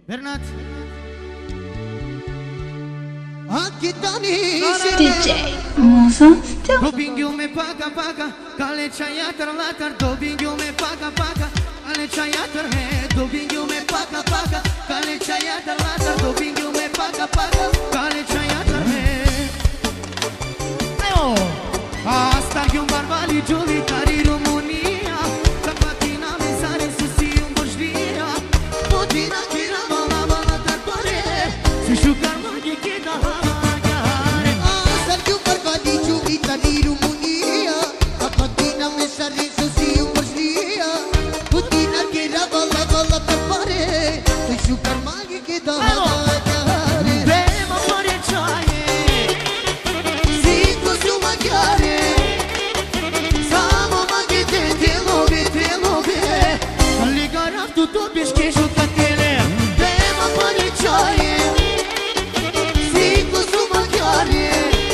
Bernat DJ Monsanto Dopingul me paga paga Kale chaya tar latar Dopingul me paga paga Kale chaya tar he Dopingul me paga paga Kale chaya tar latar Dopingul me paga paga Kale chaya tar he Asta e un barbali giovitari România Ca patina me sare susi un boșdia Putina chira bala bala tar pare Si șucar maghi che da hamagare Asta e un barbali giovitari România Ca patina me sare susi un boșdia Putina chira bala bala tar pare Si șucar maghi che da hamagare Bema fare ceaie Zico su maghiare Tu bișchi jucatele Bema fare ceaie Zico su maghiare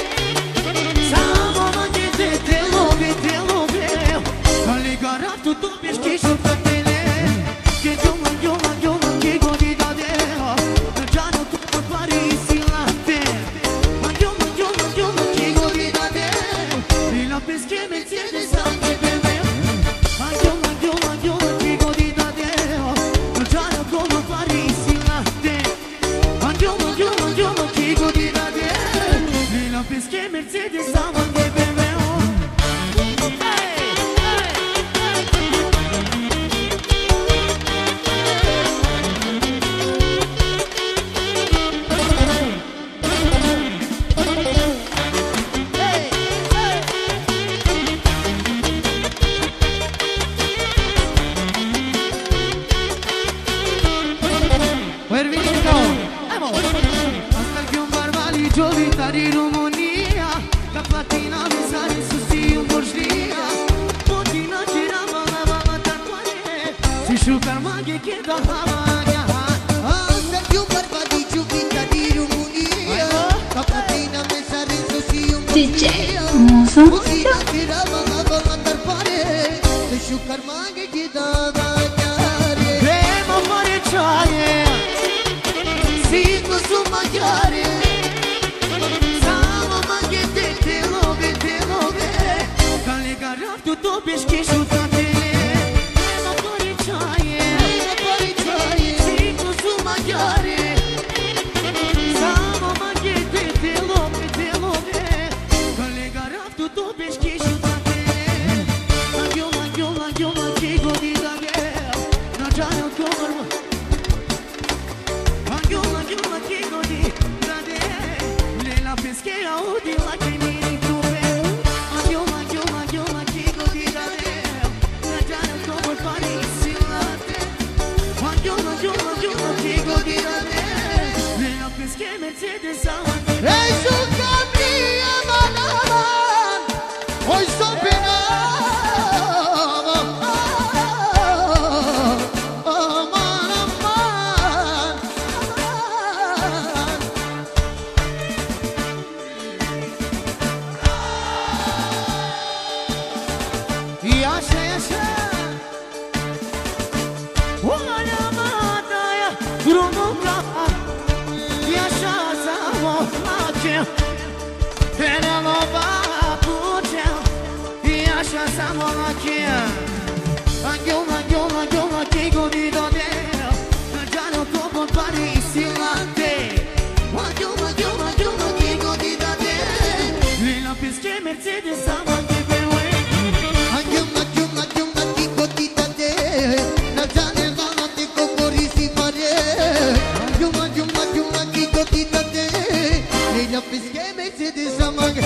Samo maghi te lobe Caligara tu bișchi jucatele Che gioma che godi da deo Giano tu pare isilate Ma gioma che godi da deo E la pesche mezzene sangue per me Ma gioma che godi da deo Giano come pare isilate Ma gioma che godi da deo E la pesche Mercedes sangue per me Giovitari România Ca patina mi sare susi un boșdia Putina gira bala bala tar pare Si șucar maghi che da hamaga Asta e un barbali giovitari România Ca patina me sare susi un DJ boșdia Monsanto Putina chira bala bala tar pare Si șucar maghi che da hamagare Bema fare ceaie Zico su maghiare Caligara tu bișchi jucatele Bema fare ceaie Zico su maghiare Samo maghi te lobe Caligara tu bișchi jucatele Maghioma che godi da deo Na giano comor Maghioma che godi da deo Le la pesche audi la che mi ritube Maghioma che godi da deo Na giano comor pare isilate Maghioma che godi da deo Le la pesche Mercedes sangue Ei su camia manaman Oi sopena Maghioma che godi da deo Na giano come pare isilate Maghioma che godi da deo Le la pesche Mercedes sangue per me Maghioma che godi da te Na giane vana te cocori si pare Maghioma che godi da te E la pesche Mercedes sangue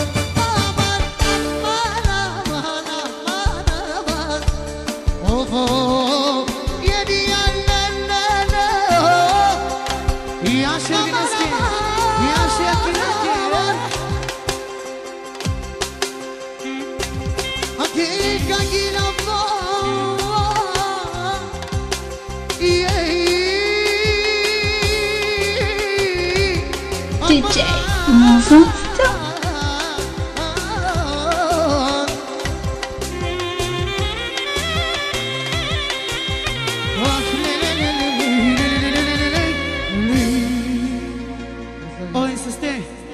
DJ Monsanto să stai.